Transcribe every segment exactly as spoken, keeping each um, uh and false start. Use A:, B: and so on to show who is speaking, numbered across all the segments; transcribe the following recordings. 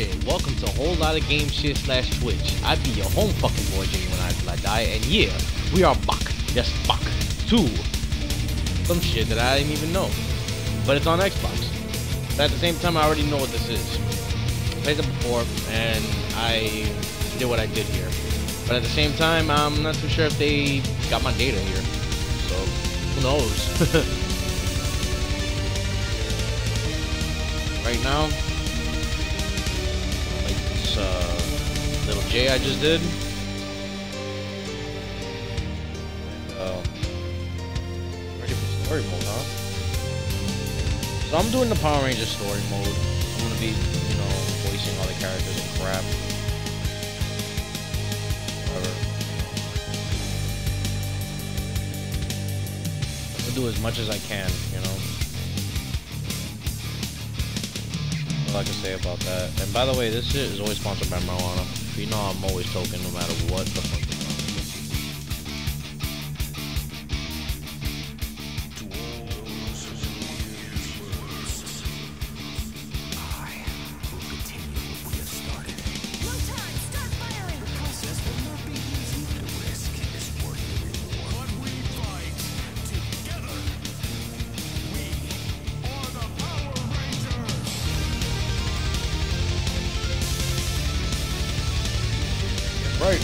A: shit. Welcome to a whole lot of game shit slash Twitch. I be your home fucking boy Jimmy when I, till I die, and yeah, we are back. Yes, back to some shit that I didn't even know, but it's on Xbox. But at the same time, I already know what this is. I played it before, and I did what I did here. But at the same time, I'm not too sure if they got my data here, so who knows? Right now, like this uh, little J I just did. And, uh, ready for story mode, huh? So I'm doing the Power Rangers story mode. I'm gonna be, you know, voicing all the characters and crap. Whatever. I'm gonna do as much as I can, you know. I can say about that. And by the way, this shit is always sponsored by marijuana. You know I'm always token no matter what the fuck. Right.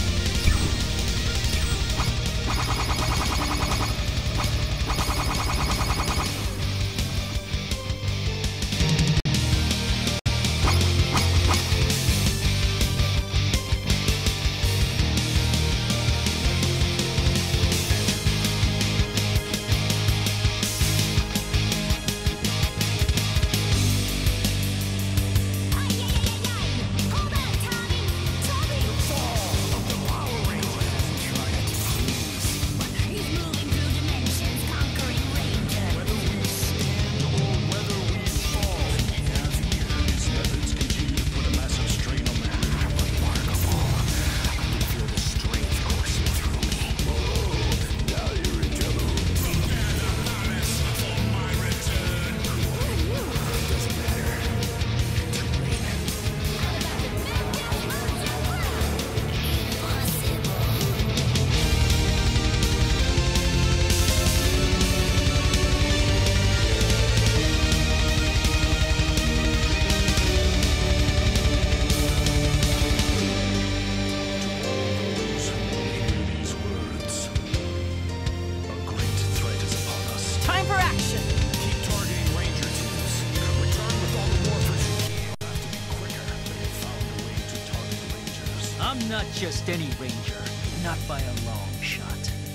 B: I'm not just any ranger, not by a long shot.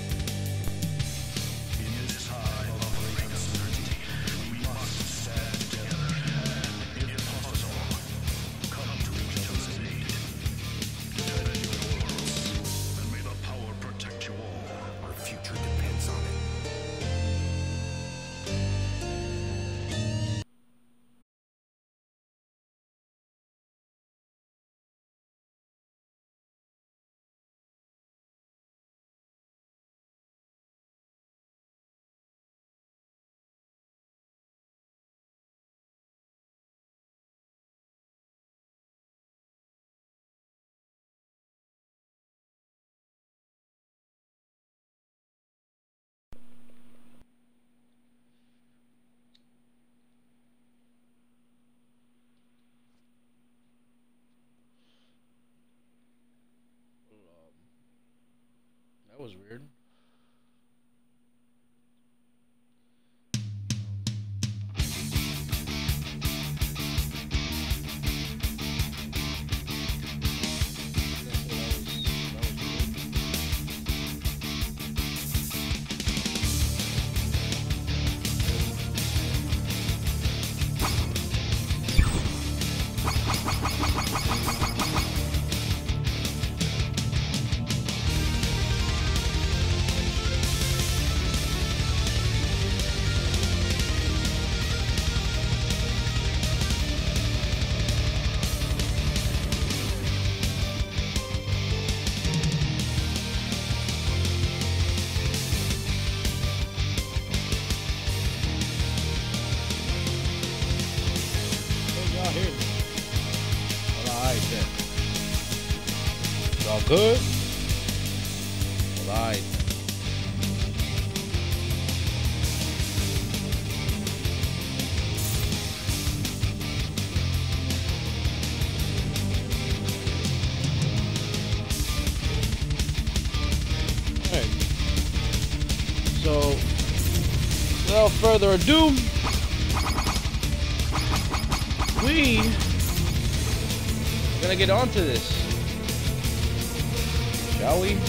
A: That was weird. All good? Alright. Alright. So, without further ado, we are gonna get on to this. Shall we?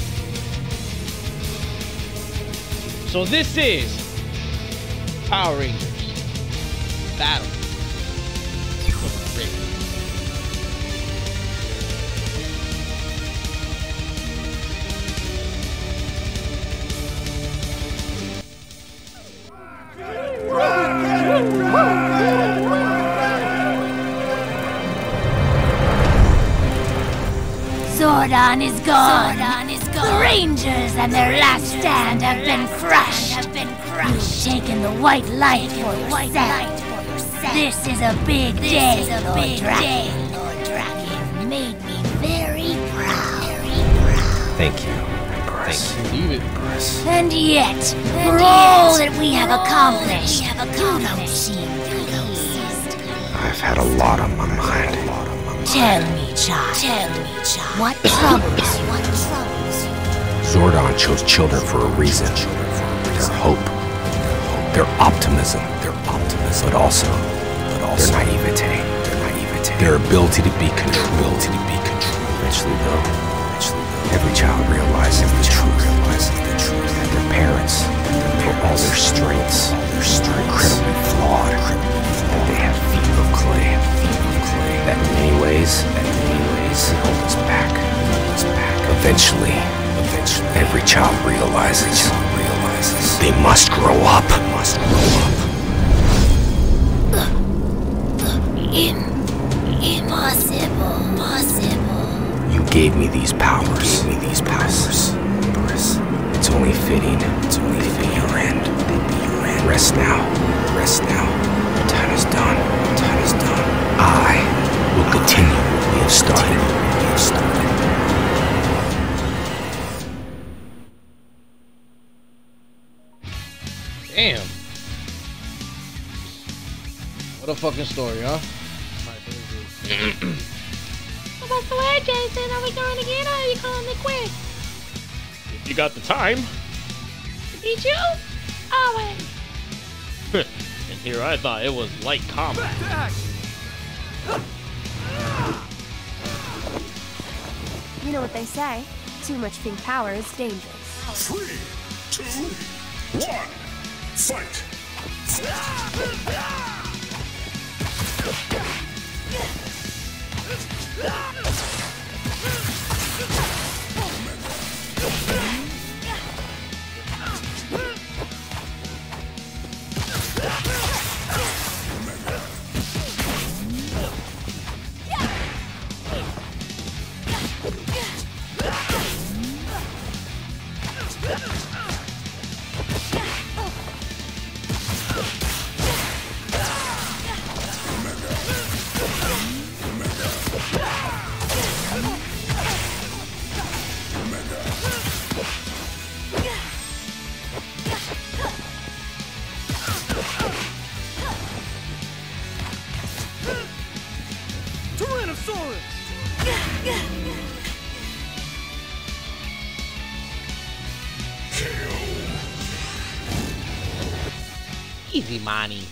A: So this is Power Rangers Battle of the Ring.
C: Zordon is gone. Zordon is gone. The Rangers and their last stand have been crushed. Have been crushed. You've taken the white light for yourself. This is a big day, Lord Draken. Lord Draken, you've made me very proud. Very proud.
D: Thank you, Empress.
A: Leave it.
D: Empress.
C: And yet, for all that we have accomplished, you don't seem pleased.
D: I've had a lot on my mind.
C: Tell me, child. Tell me, child. What troubles you? What troubles you?
D: Zordon chose children for a reason. Their hope, their optimism, their optimism, but also, but also their naivete, their naivete, their ability to be controlled, to be controlled. Eventually, though, eventually, though, every child realizes the truth, realizes the truth that their parents, for all their strengths, all their strengths, incredibly flawed, that they have feet of clay. That in many ways, that in many ways, hold us back, hold us back. Eventually, eventually, every child realizes, realizes they must grow up, must grow up.
C: Im impossible, possible.
D: You gave me these powers, gave me these powers. Empress, it's only fitting, it's only fitting your end. They be your end. Rest now, rest now. Your time is done, your time is done. I will continue what we have started. We have started.
A: Damn. What a fucking story, huh?
C: What's the word, Jason? Are we going again, or are you calling it quits?
A: If you got the time.
C: Did you? Always.
A: And here I thought it was light combat.
E: You know what they say, too much pink power is dangerous.
F: Three, two, one, fight!
A: Easy, Monty.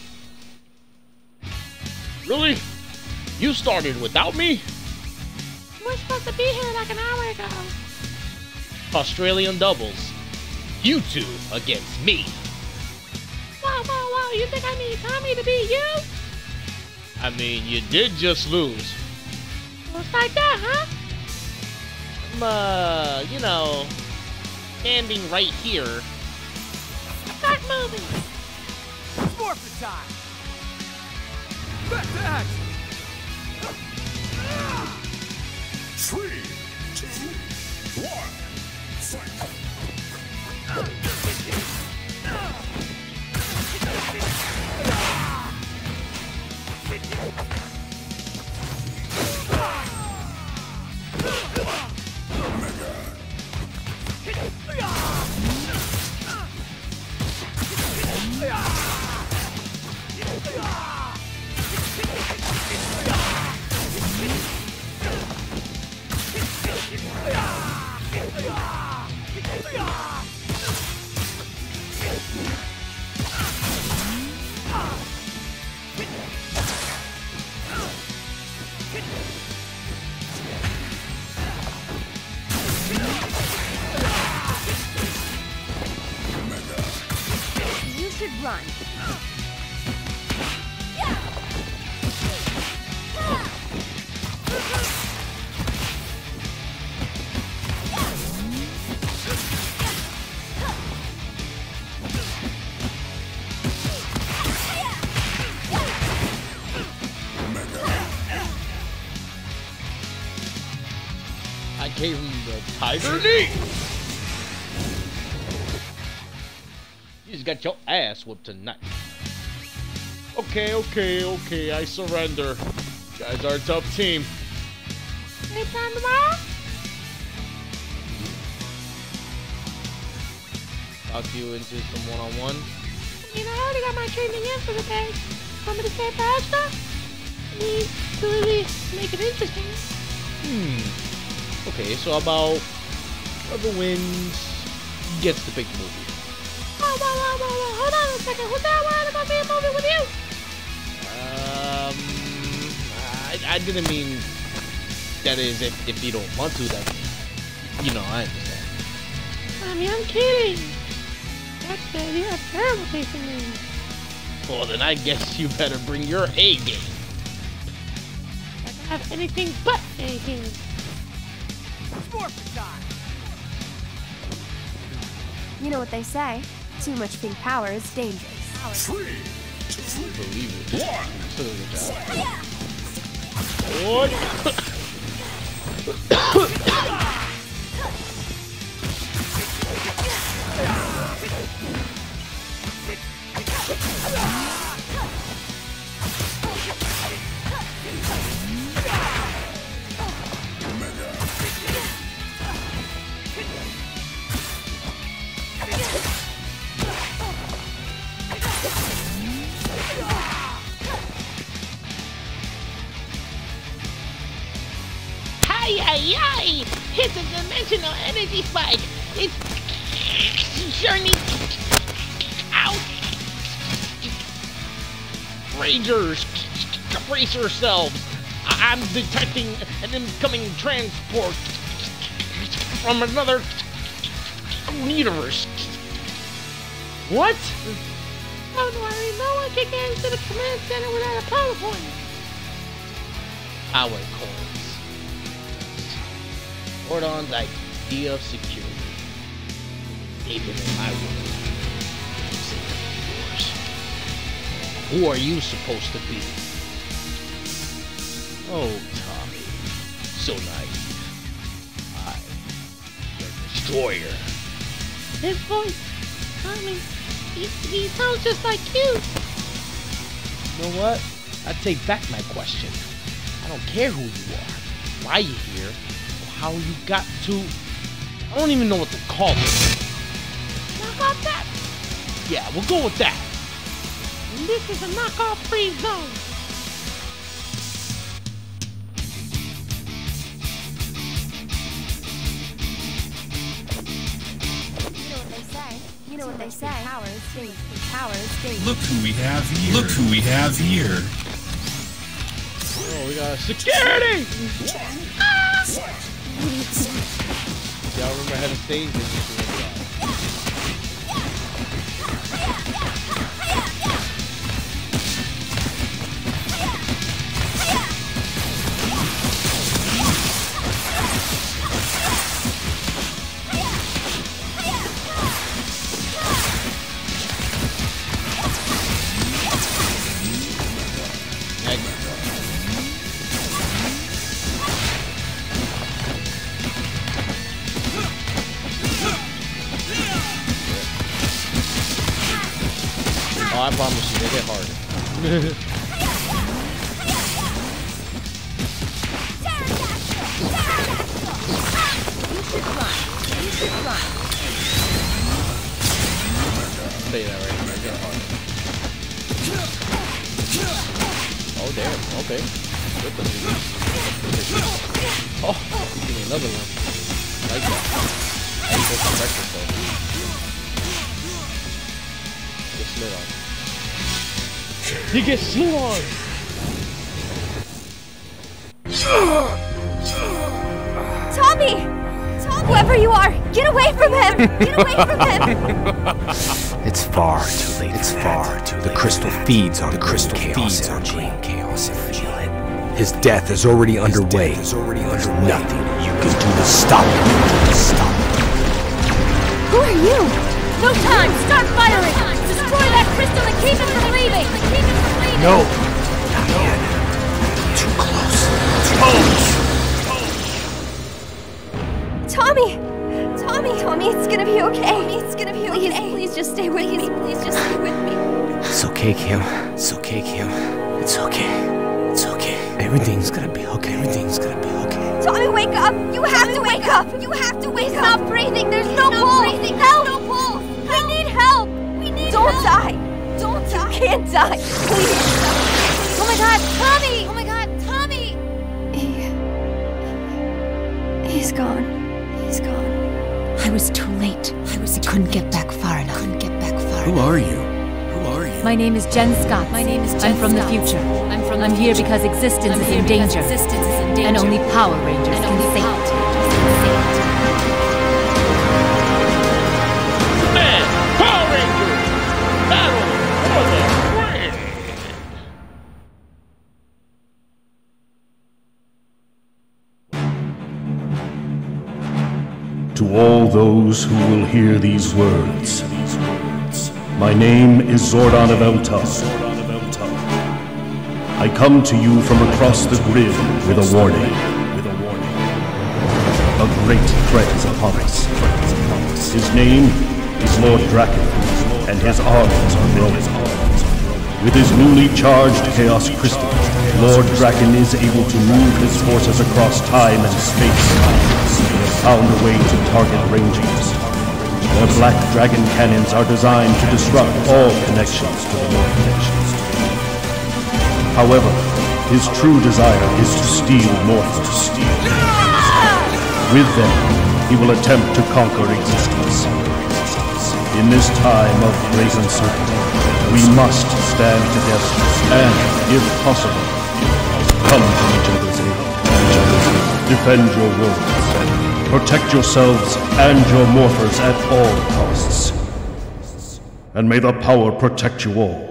A: Really? You started without me?
C: We're supposed to be here like an hour ago.
A: Australian doubles. You two against me.
C: Wow, wow, wow. You think I need Tommy to beat you?
A: I mean, you did just lose.
C: Looks like that, huh?
A: I'm, uh, you know, standing right here.
C: Start moving.
B: Forfeit time! Back to action!
F: Three, two, one, fight!
E: You should run.
A: I gave him the tiger knee. You just got your ass whooped tonight. Okay, okay, okay, I surrender. You guys are a tough team.
C: Same time tomorrow?
A: Talk you into some one-on-one.
C: You know, I already got my training in for the day. Want me to stay faster? We really make it interesting.
A: Hmm. Okay, so about whoever wins gets to pick the movie.
C: Whoa, whoa, whoa, whoa, whoa. Hold on a second. Who's that want to go see a movie with you?
A: Um, I, I didn't mean that is if, if you don't want to, then, you know, I understand.
C: I mean, I'm kidding. That's uh, you're a terrible tasting man.
A: Well, then I guess you better bring your A game.
C: I don't have anything but A game.
E: You know what they say. Too much pink power is dangerous.
F: Three, two,
A: Believe it.
F: one.
A: Still a good job.
C: Ay, ay, ay! It's a dimensional energy spike! It's journey out!
A: Rangers, brace yourselves. I- I'm detecting an incoming transport from another universe. What?
C: Don't worry, no one can get into the command center without a PowerPoint.
A: Our coins. Ordon's idea of security. Even in my world. Yours. Who are you supposed to be? Oh, Tommy. So naive. I, your destroyer.
C: His voice, Tommy, he, he sounds just like you.
A: You know what? I take back my question. I don't care who you are, why you're here, or how you got to. I don't even know what to call it.
C: Knock off that.
A: Yeah, we'll go with that.
C: And this is a knockoff free zone.
E: You know what they say. Power is dangerous. Power is dangerous.
G: Look who we have here. Look who we have here.
A: Oh, we got security! Ah! Y'all remember head of stage? They used to look at. Oh, I promise you, they hit harder. I'll tell you that right now, they hit harder. Oh, damn, okay. Good for me. Oh, give me another one. Like that. There's some breakfast though. Get slid on. He gets slid on!
E: Tommy! Tommy! Whoever you are, get away from him! Get away from him!
D: It's far too late. It's far too late. The crystal feeds on the crystal feeds on green chaos energy. His death is already underway. There's nothing you can do to stop him. Stop him.
E: Who are you?
C: No time! Start firing! Destroy that crystal and keep it from leaving! Keep it from leaving!
D: No! Not yet. Too close. Too close!
E: Tommy! Tommy! Tommy, it's gonna be okay. It's gonna be okay. Please, please just stay with me. Please just stay with me.
D: It's okay, Kim. It's okay, Kim. It's okay. It's okay. Everything's gonna be okay. Everything's gonna be okay.
E: Tommy, wake up! You have Tommy, to wake, wake up. up! You have to wake He's up! He's not breathing! There's no pulse! Breathing. Help! No pulse! We need help! We need Don't help! Don't die! Don't die! You can't die! Please!
C: Oh my god, Tommy! Oh my god, Tommy!
E: He... He's gone. He's gone.
H: I was too late. I was I couldn't get back far enough. Couldn't get back far
G: Who
H: enough.
G: are you? Who are you?
H: My name is Jen Scott. My name is Jen I'm from Scott. the future. I'm from I'm the here future. because existence I'm is in danger. Existence is in danger. And only Power Rangers and can only save it.
A: Man, Power Rangers! Battle for the ring!
I: To all those who will hear these words, my name is Zordon of Eltar. I come to you from across the grid with a warning. A great threat is upon us. His name is Lord Draken, and his armies are growing. With his newly charged Chaos Crystal, Lord Draken is able to move his forces across time and space. He has found a way to target Rangers. Their Black Dragon cannons are designed to disrupt all connections to the North connections. However, his true desire is to steal Morphers. With them, he will attempt to conquer existence. In this time of great uncertainty, we must stand together and, if possible, come to each other's aid. Defend your worlds. Protect yourselves and your Morphers at all costs. And may the power protect you all.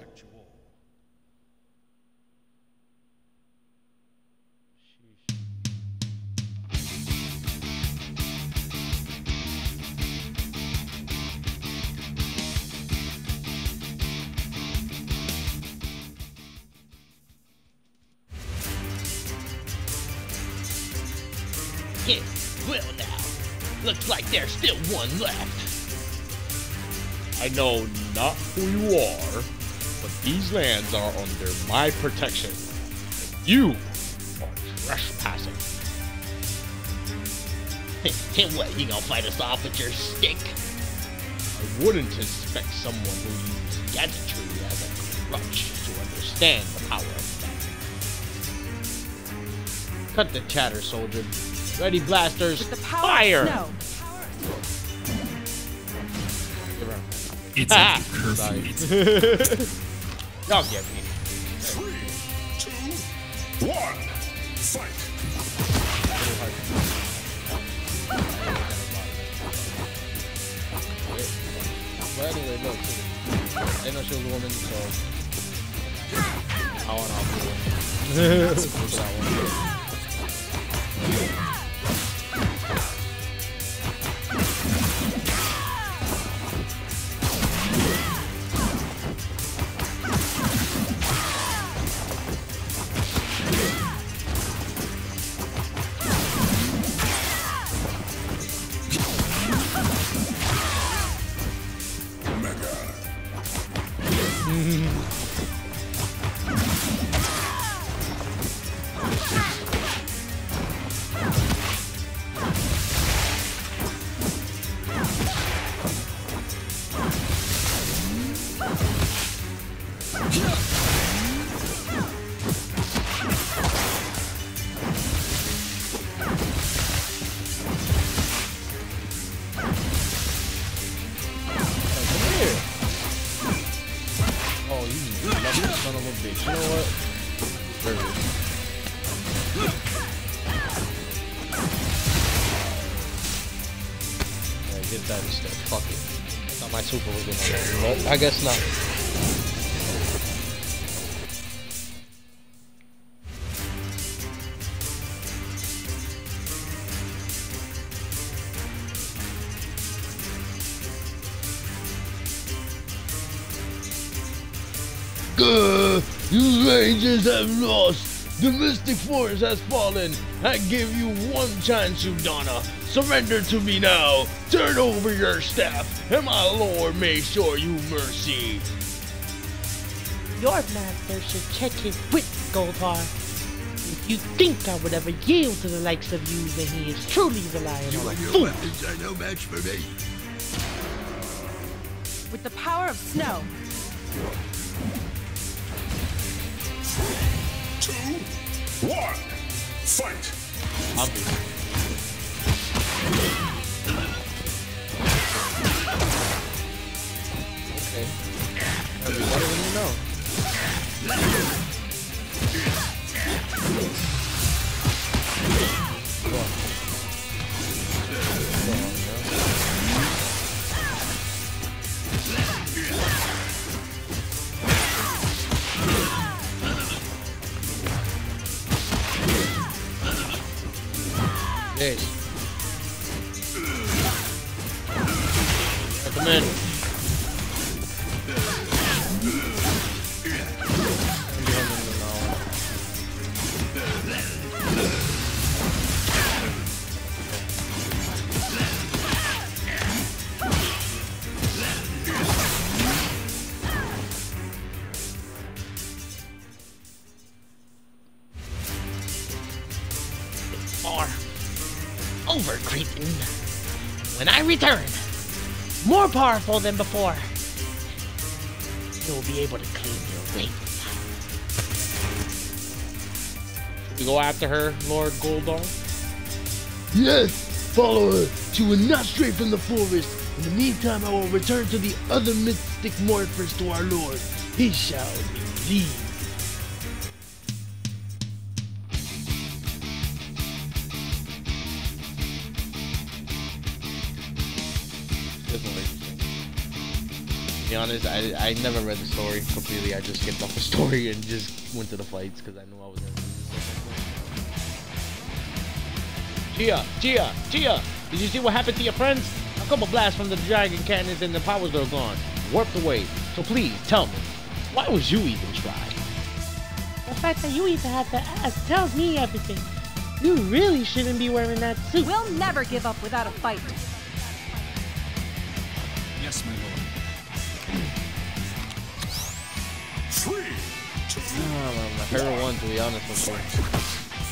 A: Yeah, well now, looks like there's still one left. I know not who you are, but these lands are under my protection. And you are trespassing. And what, you gonna fight us off with your stick? I wouldn't expect someone who used gadgetry as a crutch to understand the power of that. Cut the chatter, soldier. Ready, blasters,
J: With the power
A: fire!
J: No.
G: It's a curfew.
A: Y'all get me.
F: Three, two, one, fight!
A: But anyway, look, I didn't know she was a woman, so I want off the one. did that instead. Fuck it. I thought my super was gonna go. I guess not.
J: Uh, you Rangers have lost. The Mystic Force has fallen. I give you one chance, Udonna. Surrender to me now. Turn over your staff, and my lord may show you mercy.
K: Your master should check his wits, Goldar. If you think I would ever yield to the likes of you, then he is truly relying
F: You
K: on a
F: and your
K: fool.
F: weapons are no match for me.
L: With the power of snow.
F: Two, one, fight!
A: Okay. Everybody let me know. Come on. Come on, Yes. Come in.
K: Far over, Cretan. When I return, more powerful than before, you'll be able to claim your weight.
A: Should we go after her, Lord Goldar?
J: Yes, follow her. She will not stray from the forest. In the meantime, I will return to the other mystic morphers to our lord. He shall be lead.
A: To be honest, I, I never read the story completely. I just skipped off the story and just went to the fights because I knew I was gonna lose this. Gia, Gia, Gia! Did you see what happened to your friends? A couple blasts from the dragon cannons and the powers are gone, warped away. So please tell me, why would you even try?
K: The fact that you even had to ask tells me everything. You really shouldn't be wearing that suit.
L: We'll never give up without a fight.
G: Yes, my lord.
F: Three, two,
A: Oh, man, my favorite one, to be honest with you.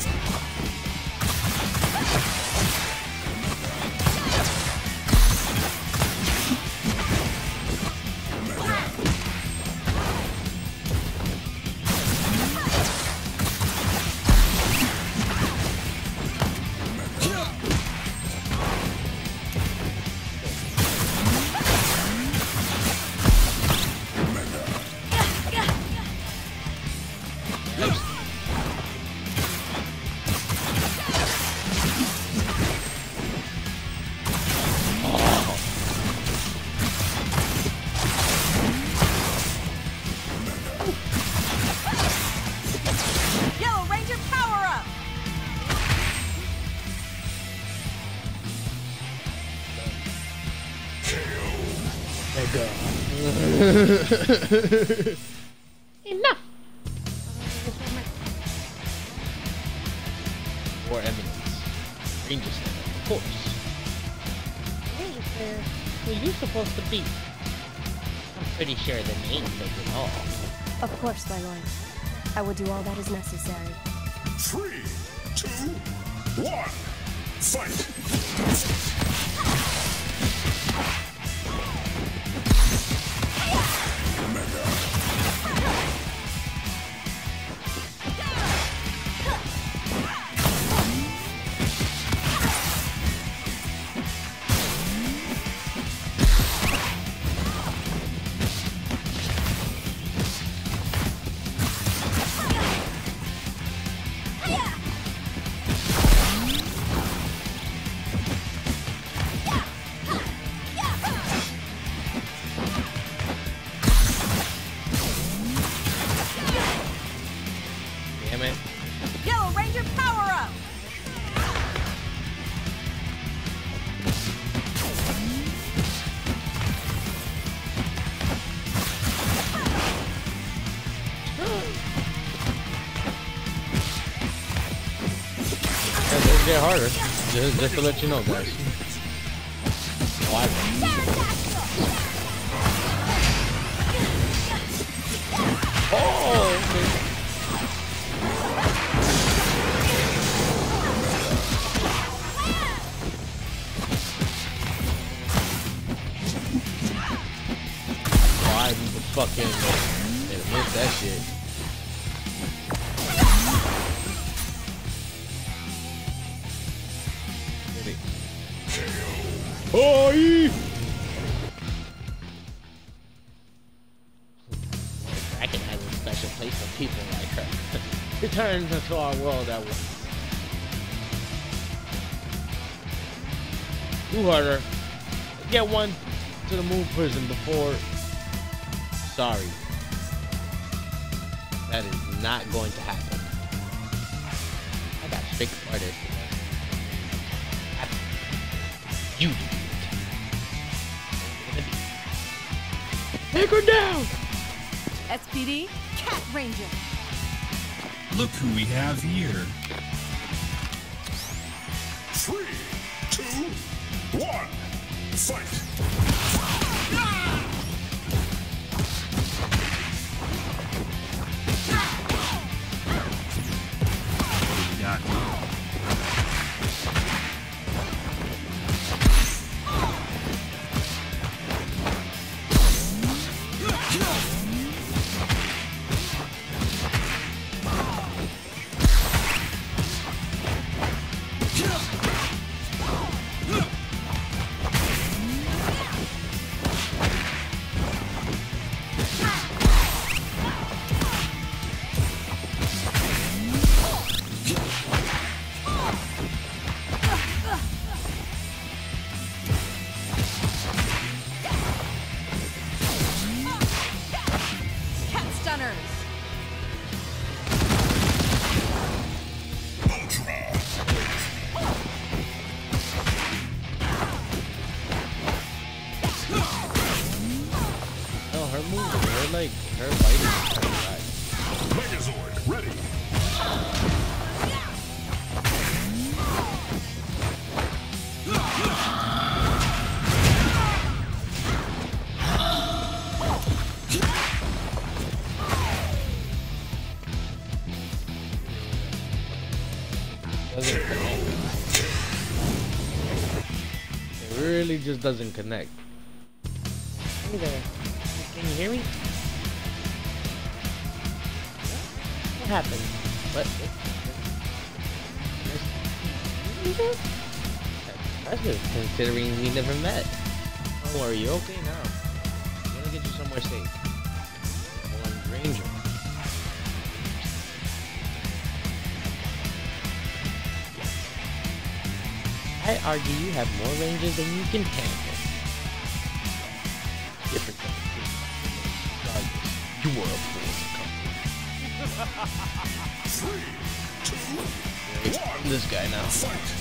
L: Yellow Ranger, power up!
K: Enough!
A: Or eminence. Ranger Center, of course.
K: Where were you supposed to be? I'm pretty sure the name says it all.
E: Of course, my lord. I will do all that is necessary.
F: three, two, one, fight!
A: get harder. Just, just to let you know, guys. Oh, I oh, okay. Oh, I need to fucking miss that shit. Oh, yeah. Kraken has a special place for people like her. Returns into our world that way. Do harder. Get one to the moon prison before. Sorry. That is not going to happen. I got strict orders. You do it. Take her down!
L: S P D, Cat Ranger.
G: Look who we have here.
F: Three, two, one, fight!
G: Got me.
A: Like her fighting is kind of bad.
F: Megazord ready.
A: Doesn't connect. It really just doesn't connect. Hey there. Can you hear me? What happened? What? That's just considering we never met. Don't worry, you okay now? I'm gonna get you somewhere safe. One Ranger. I argue you have more Rangers than you can handle. Different kind of thing. You were a fool.
F: Three, two, one.
A: This guy now.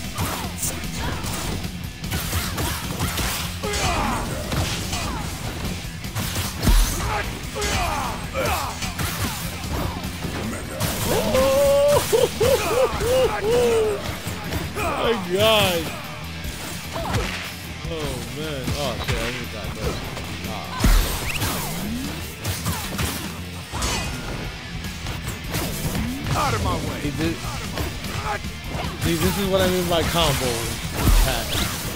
A: Oh my god. Oh man. Oh shit, I need that though.
F: Out of my way.
A: See this, see, this is what I mean by combo attack.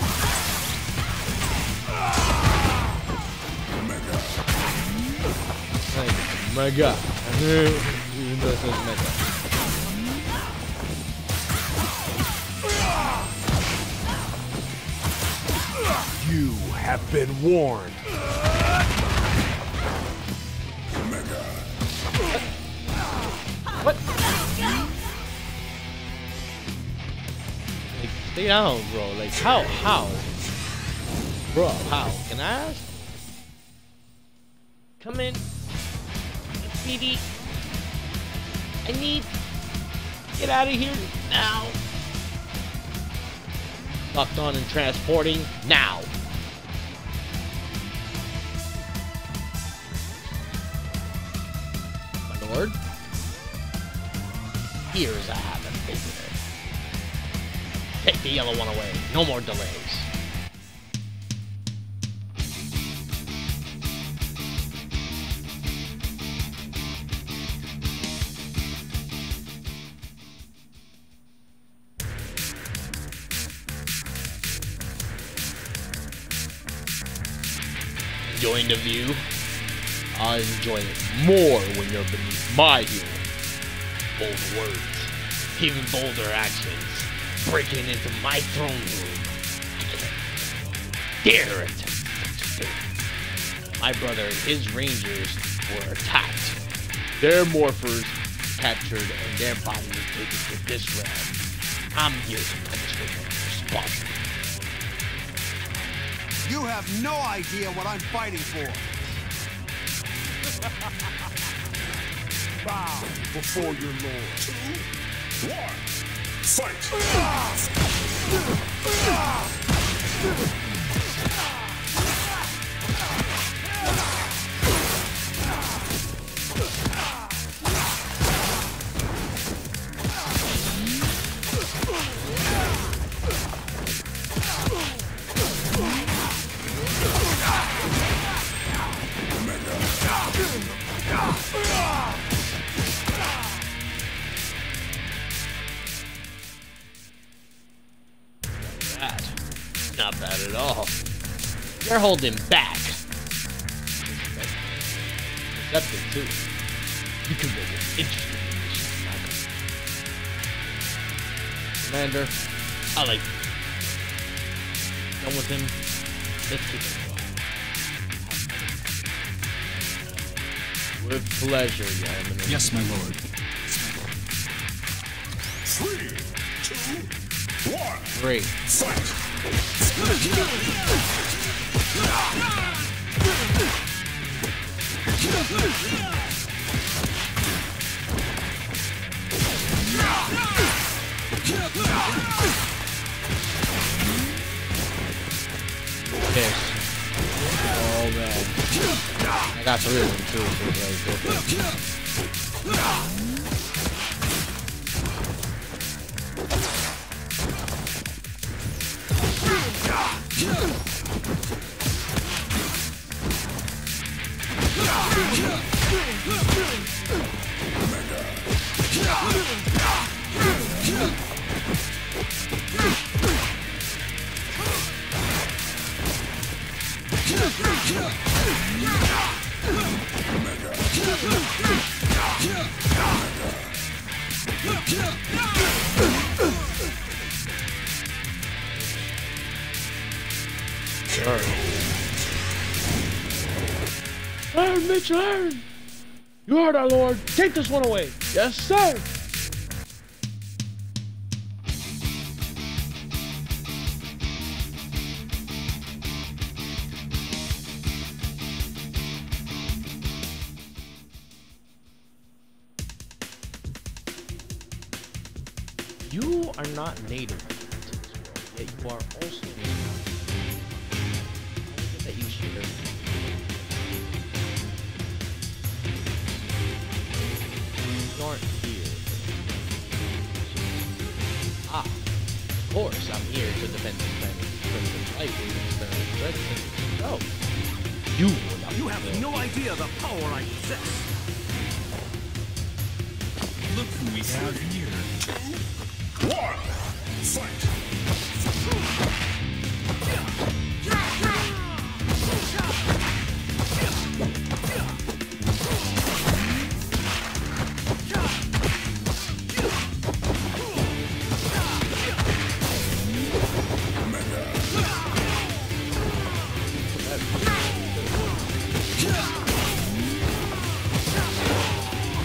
A: Like, mega. Even though it says mega.
F: You have been warned.
A: What? Like, stay down, bro. Like, how? How? Bro, how? Can I ask? Come in. S P D. I need... Get out of here now. Locked on and transporting now. My lord. Here's a have a visitor. Take the yellow one away. No more delays. Enjoying the view? I enjoy it more when you're beneath my view. Bold words, even bolder actions. Breaking into my throne room. I can't dare it. My brother and his rangers were attacked. Their morphers captured and their bodies taken to this realm. I'm here to punish the one responsible.
M: You have no idea what I'm fighting for.
F: Bow before your lord. Two, one, fight!
A: Not bad at all. You're holding back. Deceptive too. You can make an interesting mission, Michael. Commander, I like you. Done with him. Let's keep it going. With pleasure, Your Eminence.
G: Yes, my lord.
F: Three, two, one.
A: Great.
F: Fight!
A: Yes. Oh man. I got three of them too, so it's like, Iron, Mitchell, Iron! You heard our lord. Take this one away. Yes, sir. You are not native to this world, yet you are also native. That you share. You aren't here. Ah, of course, I'm here to defend this planet's primitive life against their threats. So, you will not.
B: You have no idea the power I possess.
G: Look who we have here.
F: One, fight!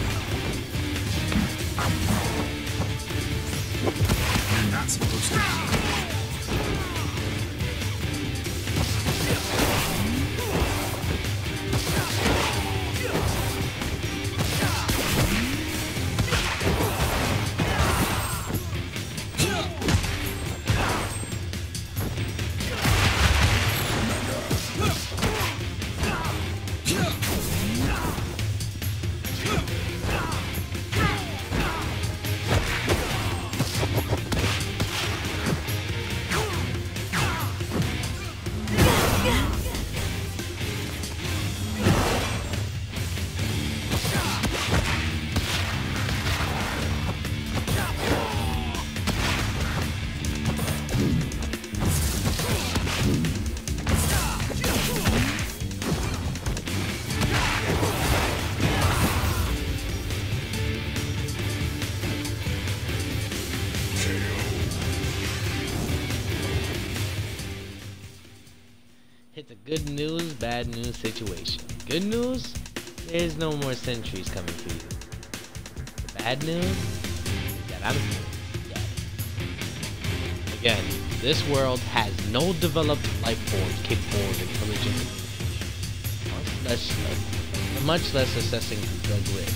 G: You're not supposed to.
A: It's a good news, bad news situation. Good news, there's no more sentries coming for you. The bad news is that I'm dead. Again, this world has no developed life forms capable of intelligent communication, much less, uh, much less assessing the grid.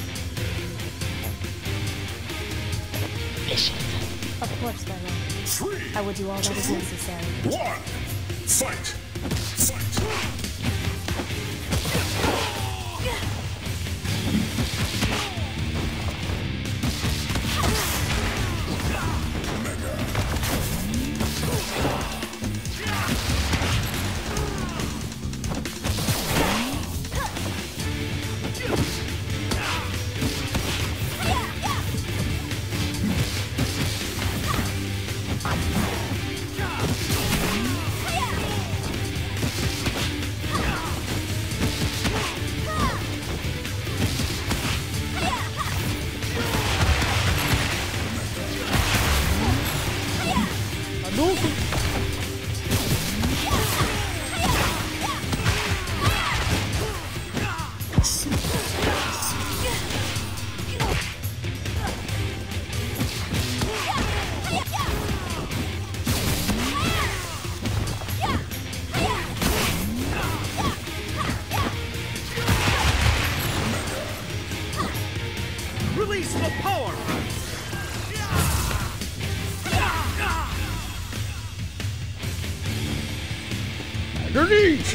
A: Mission.
N: Of course, Darling.
F: Three,
N: I will do all that is necessary.
F: one, fight! Fight!
M: Release the power!
J: Underneath!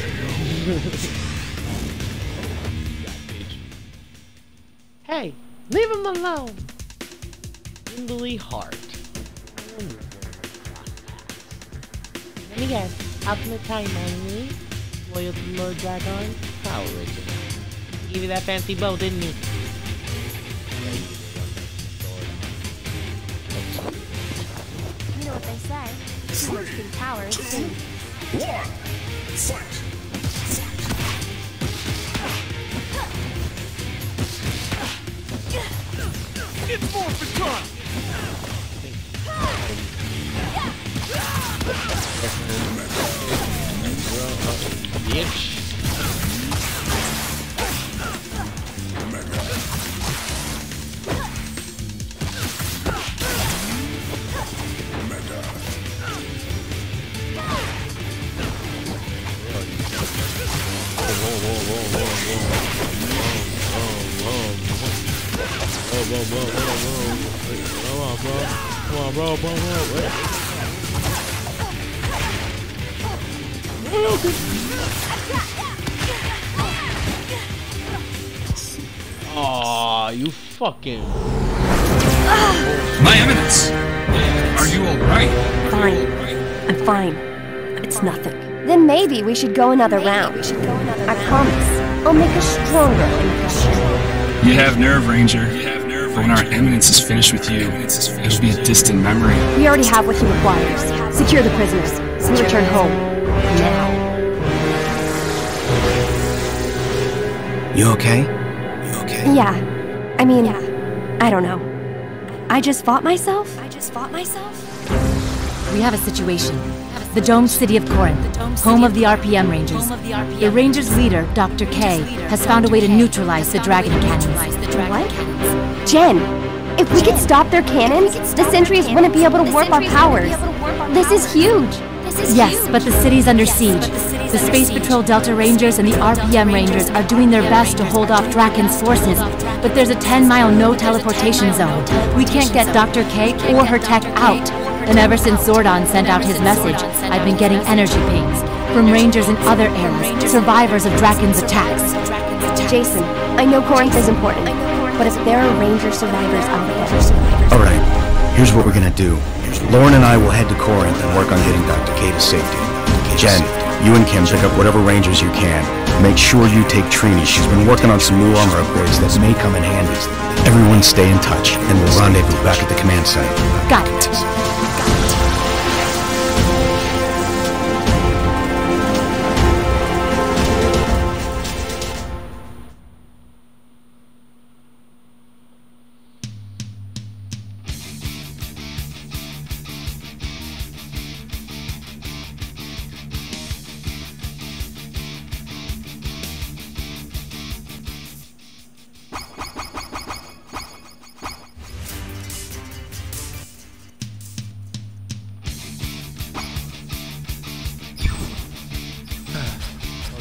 K: Hey, leave him alone.
A: Kimberly Hart.
K: Let me guess. Ultimate time only. Loyal to Lord Dragon.
A: Power Ranger.
K: He gave you that fancy bow, didn't he?
N: You know what they say. Too much big powers.
F: Two, one, fight!
M: It's morphin' time!
A: Bitch. Whoa, whoa, whoa, whoa, whoa. Come on, bro. Come on, bro, bro, bro. Aw, you fucking...
G: My Eminence! Are you alright?
E: Fine. I'm fine. It's nothing. Then maybe we should go another round. I promise. I'll make a stronger impression.
G: You have nerve, Ranger. But when our Eminence is finished with you, it'll be a distant memory.
E: We already have what he requires. Secure the prisoners. We return home. Now.
D: You okay? You okay?
E: Yeah. I mean, I don't know. I just fought myself? I just fought myself?
H: We have a situation. The domed city of Corinth, home of the R P M Rangers. The Rangers' leader, Doctor K, has found a way to neutralize the dragon cannons.
E: What? Jen, if we could stop their cannons, the sentries wouldn't be able to warp our powers. This is huge.
H: Yes, but the city's under siege. The Space Patrol Delta Rangers and the R P M Rangers are doing their best to hold off Draken's forces, but there's a ten mile no-teleportation zone. We can't get Doctor K or her tech out. And ever since Zordon sent out his message, I've been getting energy pings from Rangers in other eras, survivors of Draken's attacks.
E: Jason, I know Corinth is important, but if there are Ranger survivors out there...
D: Alright, here's what we're gonna do. Lauren and I will head to Corinth and work on getting Doctor K to safety. Jen, you and Kim pick up whatever Rangers you can. Make sure you take Trini. She's been working on some new armor upgrades that may come in handy. Everyone stay in touch, and we'll rendezvous back at the command center.
H: Got it.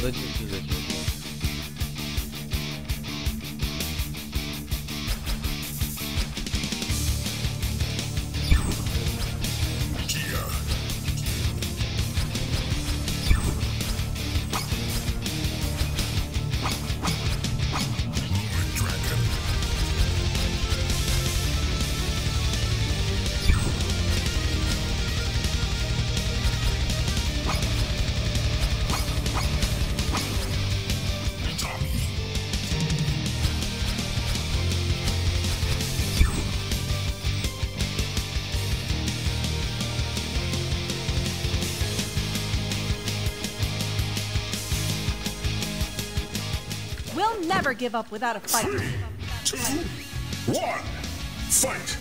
A: let's just do this real quick.
L: We'll never give up without a fight.
F: Three, two, one, fight!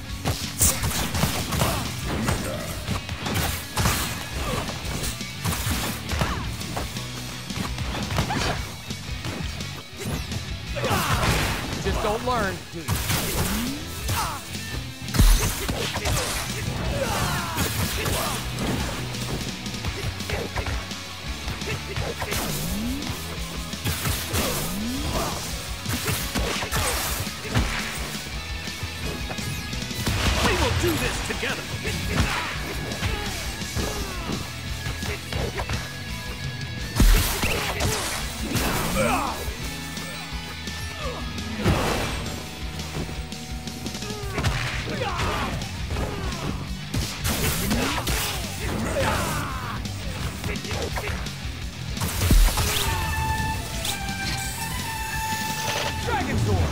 O: Just don't learn, do you?
M: We will do this together.
O: Dragon Sword!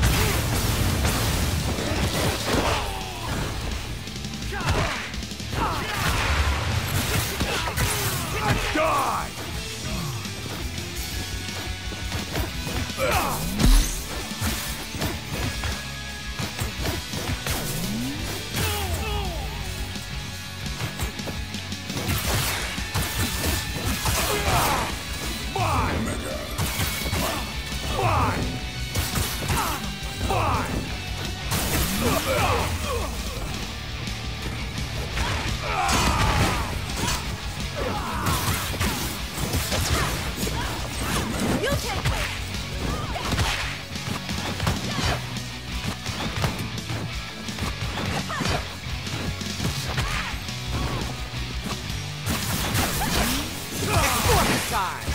M: Die!
F: Mine!
M: Mine! Mine!
L: You take this!
O: Time!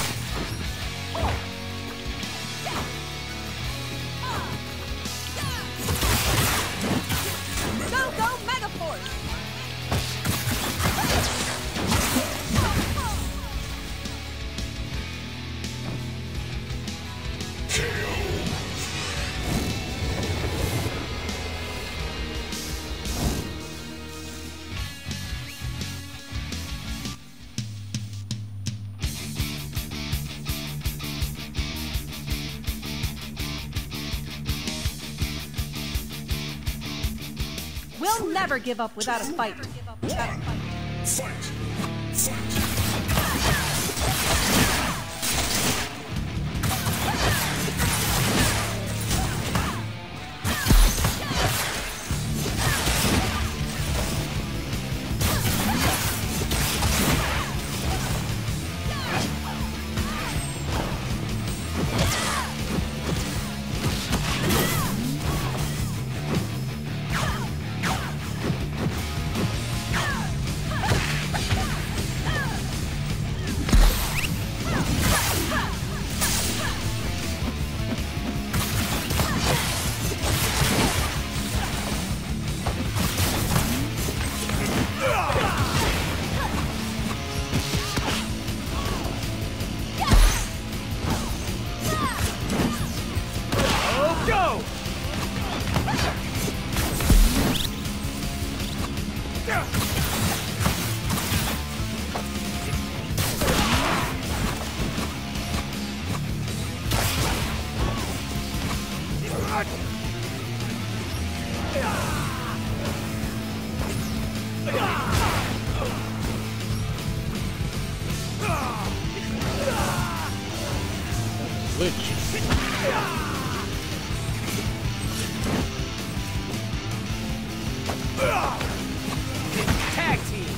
L: Go, go, Megaforce! We'll never give up without a fight.
F: One, fight! Fight!
O: Tag team!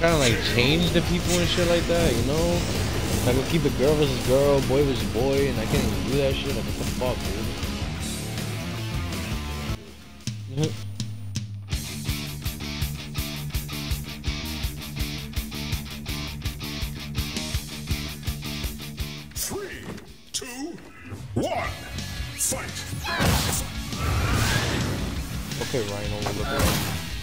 A: Trying to like change the people and shit like that, you know? Like we'll keep it girl versus girl, boy versus boy, and I can't even do that shit. Like what the fuck, dude?
F: Three, two, one, fight!
A: Okay, Rhino, we'll look around.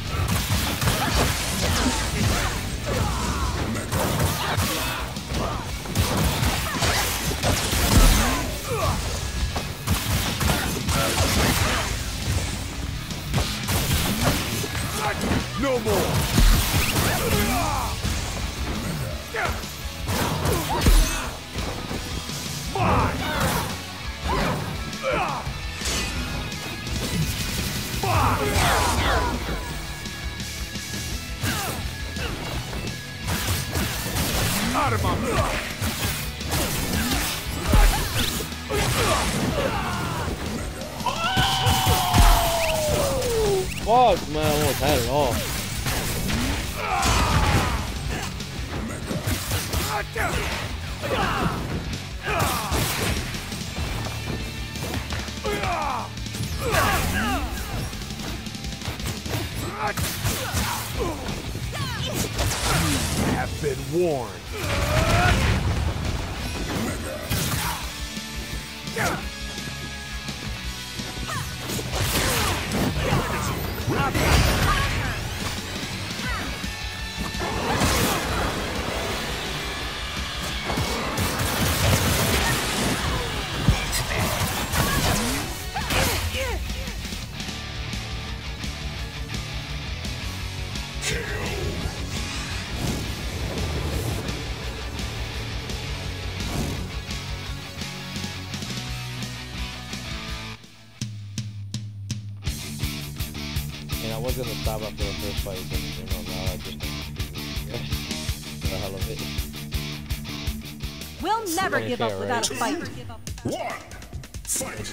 F: No more! Mine! Out of my mouth!
A: Fuck, man, I almost had it all.
F: Have been warned.
A: And I was gonna stop after the first fight, so you know, now I just for the hell of it.
L: We'll never give up
A: fair,
L: without
A: right?
L: a fight.
F: One, fight!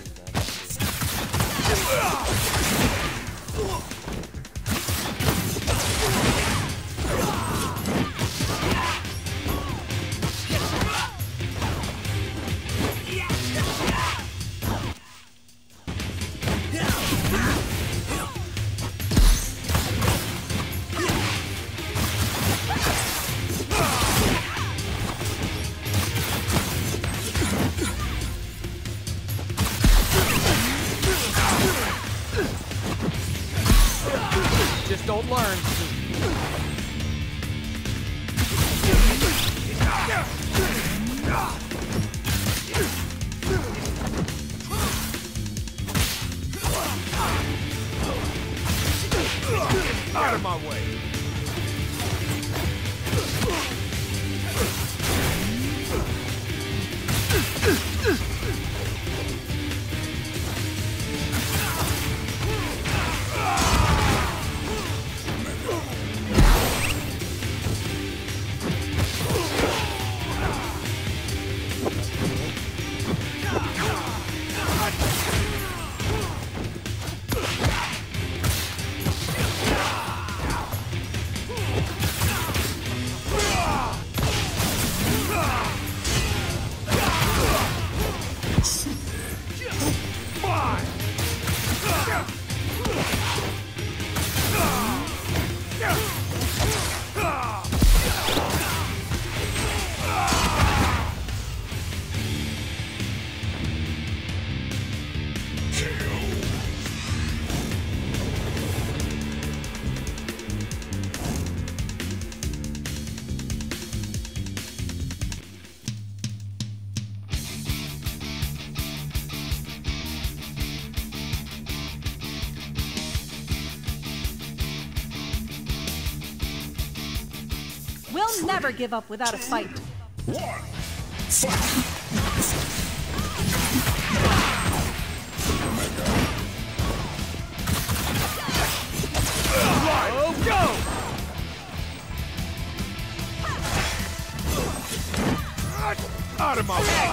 O: Just don't learn.
F: Out of my way!
L: We'll never give up without a fight.
F: One, fight!
O: Oh, go!
F: Out of my way!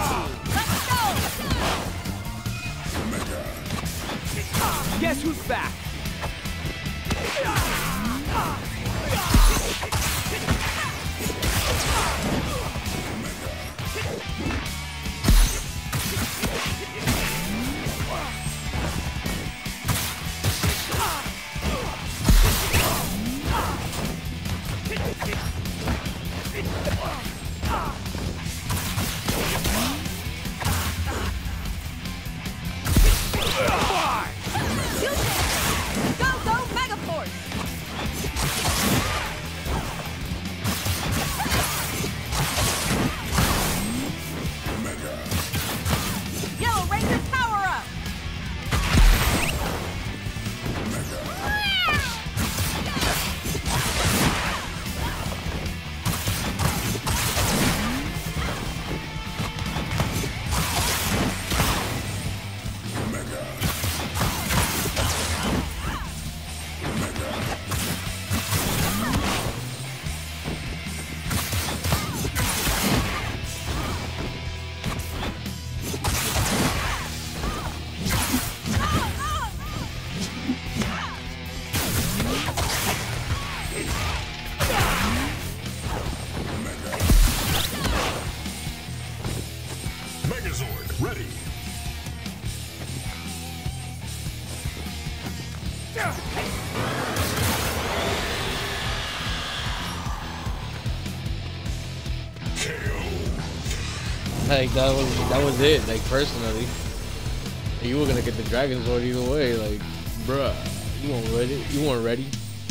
O: Guess who's back?
A: Like that was that was it. Like personally, you were gonna get the Dragon Sword either way. Like, bruh, you weren't ready. You weren't ready.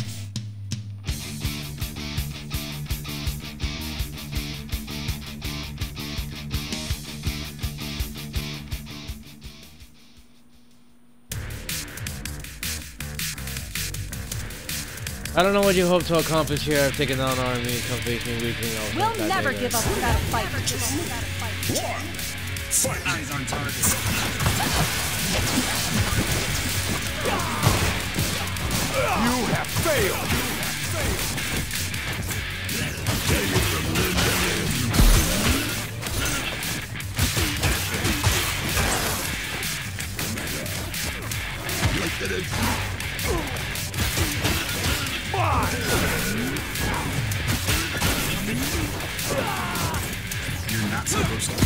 A: I don't know what you hope to accomplish here. I've taken down an army, come face me weakling.
L: We'll never give up without a fight.
F: One. Fight.
G: Eyes on target.
M: You have failed.
G: You're not supposed to.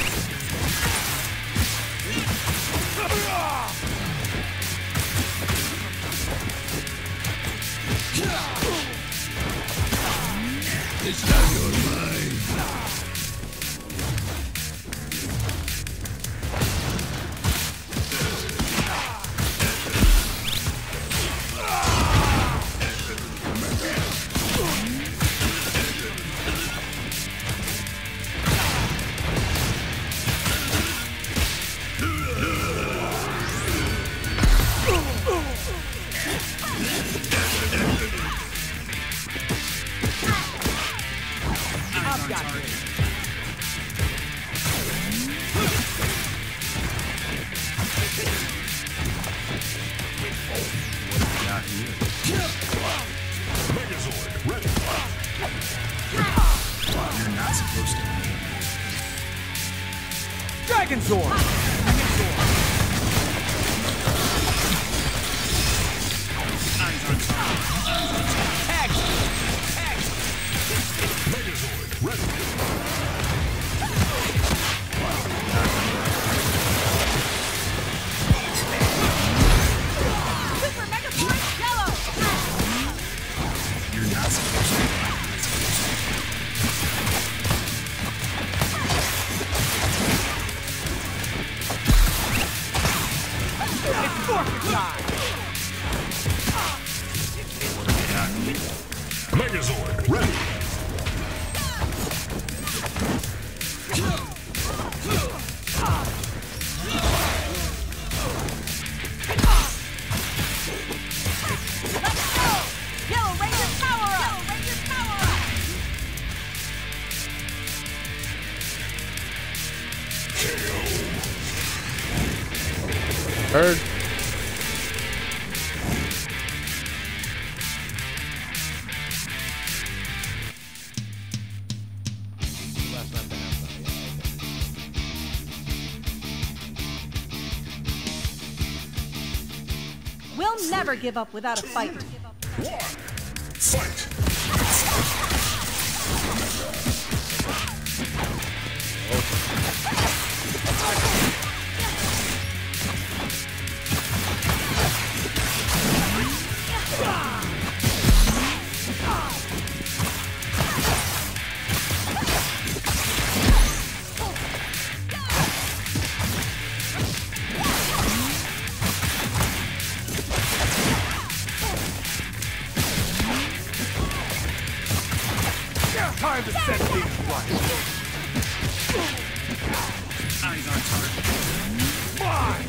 F: It's not your mind.
M: Dragon Sword!
F: Megazord, ready.
E: Super Mega Force Yellow!
G: You're not supposed to.
M: It's forfeit time!
F: Megazord, ready.
E: Yellow Ranger power up! Yellow Ranger power up!
A: Heard.
L: We'll never give up without a fight.
F: One. Fight.
M: Time to set things right.
G: Eyes on target.
M: Fine.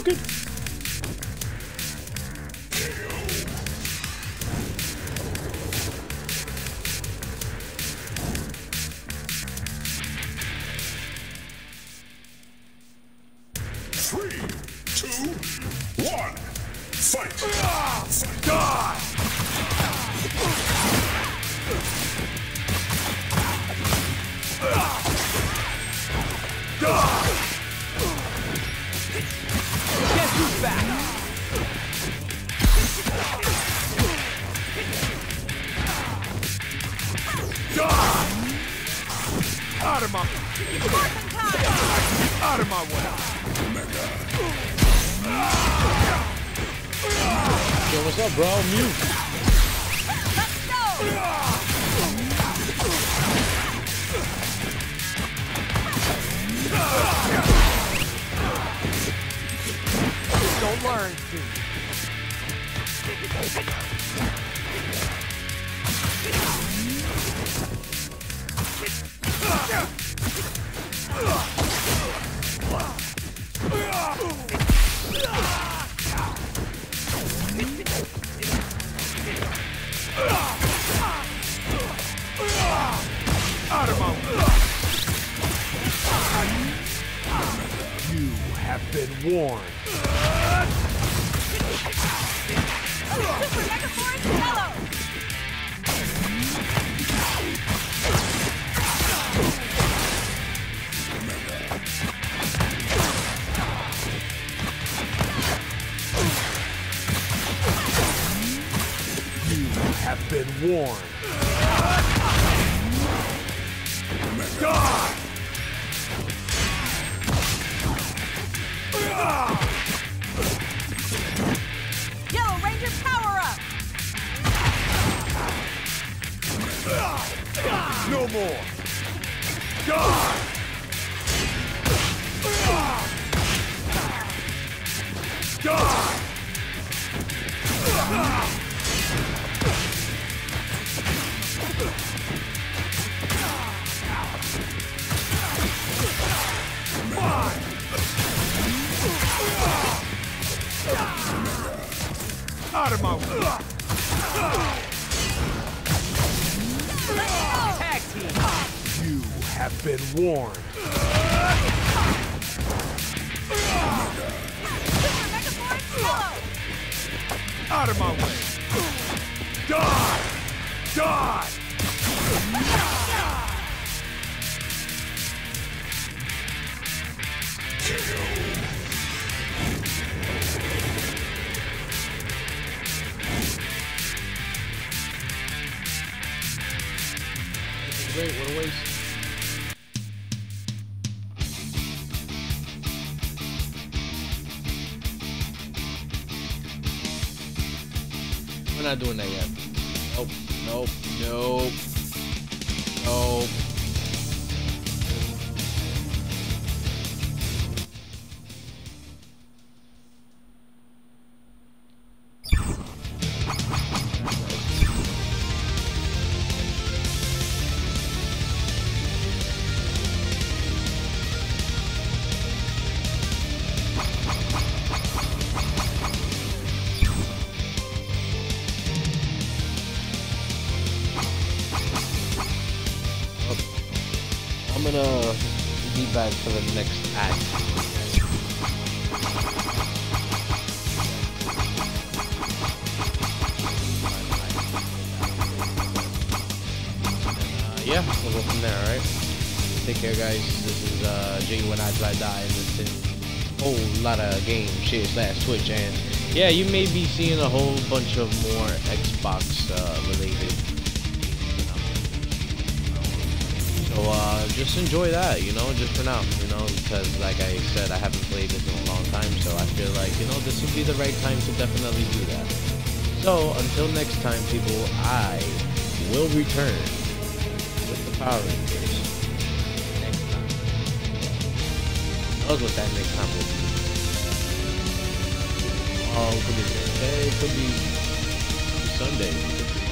J: Hadouken!
F: Three, two, one, fight! Fight.
M: Die! Die! Guess who's back? Die! Out of my Out of my way!
J: Yo, what's up, bro? Mute.
O: Don't learn, dude.
M: Out of my way! You have been warned.
E: Super Mega Force Yellow!
M: You have been warned. Die!
L: Yellow Ranger, power up!
M: No more! Die! Die! Out of my way!
O: Tag team.
M: You have been warned.
E: Super Mega Force Yellow!
M: Out of my way! Die! Die!
J: Great, what a waste. We're not doing that yet. Nope, nope, nope, nope. I'm gonna be back for the next act. Uh, yeah, we'll go from there, alright? Take care, guys. This is uh, J when I Try Die, and it's a whole lot of game shit slash Twitch, and yeah, you may be seeing a whole bunch of more Xbox uh, related. So uh, just enjoy that, you know, just for now, you know, because like I said, I haven't played this in a long time, so I feel like, you know, this would be the right time to definitely do that. So until next time, people, I will return with the Power Rangers next time. Knows what that next time will be. Oh, could be Wednesday, could be, could be Sunday.